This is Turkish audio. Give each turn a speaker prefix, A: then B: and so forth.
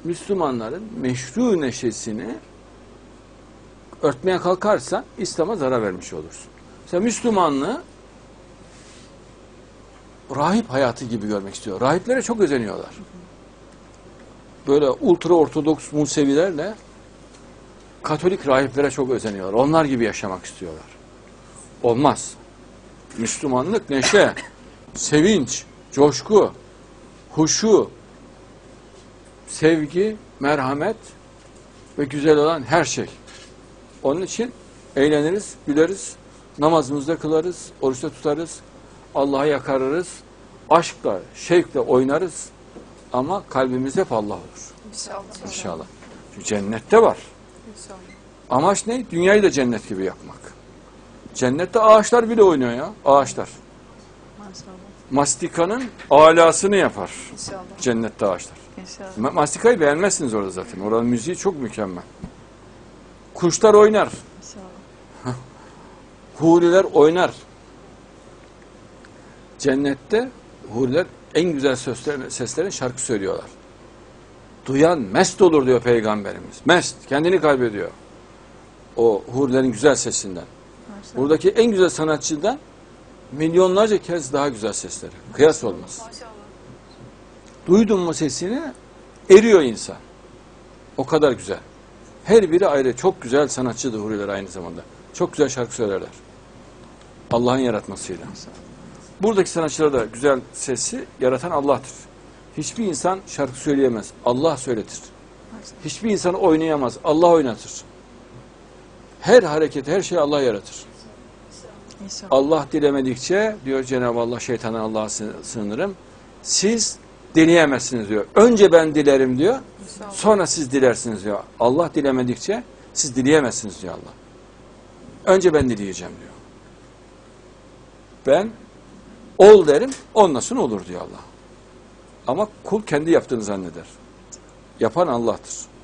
A: Müslümanların meşru neşesini örtmeye kalkarsan İslam'a zarar vermiş olursun. Sen Müslümanlığı rahip hayatı gibi görmek istiyor. Rahiplere çok özeniyorlar. Böyle ultra ortodoks Musevilerle Katolik rahiplere çok özeniyorlar. Onlar gibi yaşamak istiyorlar. Olmaz. Müslümanlık neşe, sevinç, coşku, huşu, sevgi, merhamet ve güzel olan her şey. Onun için eğleniriz, güleriz, namazımızda kılarız, oruçta tutarız, Allah'a yakarırız, aşkla, şevkle oynarız ama kalbimiz hep Allah olur.
B: İnşallah.
A: İnşallah. Çünkü cennette var.
B: İnşallah.
A: Amaç ne? Dünyayı da cennet gibi yapmak. Cennette ağaçlar bile oynuyor ya. Ağaçlar.
B: Maşallah.
A: Mastikanın alasını yapar.
B: İnşallah.
A: Cennette ağaçlar.
B: İnşallah.
A: Mastikayı beğenmezsiniz orada zaten. Oranın müziği çok mükemmel. Kuşlar oynar.
B: İnşallah.
A: Huriler oynar. Cennette huriler en güzel seslerin şarkı söylüyorlar. Duyan mest olur diyor Peygamberimiz. Mest. Kendini kaybediyor. O hurilerin güzel sesinden.
B: Maşallah.
A: Buradaki en güzel sanatçıdan milyonlarca kez daha güzel sesleri. Kıyas olmaz.
B: Maşallah.
A: Duydun mu sesini eriyor insan. O kadar güzel. Her biri ayrı. Çok güzel sanatçıdır huriler aynı zamanda. Çok güzel şarkı söylerler. Allah'ın yaratmasıyla. Buradaki sanatçılar da güzel sesi yaratan Allah'tır. Hiçbir insan şarkı söyleyemez. Allah söyletir. Hiçbir insan oynayamaz. Allah oynatır. Her hareket, her şeyi Allah yaratır.
B: İnşallah.
A: Allah dilemedikçe diyor Cenab-ı Allah, şeytandan Allah'a sığınırım. Siz dileyemezsiniz diyor. Önce ben dilerim diyor.
B: İnşallah.
A: Sonra siz dilersiniz diyor. Allah dilemedikçe siz dileyemezsiniz diyor Allah. Önce ben dileyeceğim diyor. Ben ol derim, olmasın olur diyor Allah. Ama kul kendi yaptığını zanneder. Yapan Allah'tır.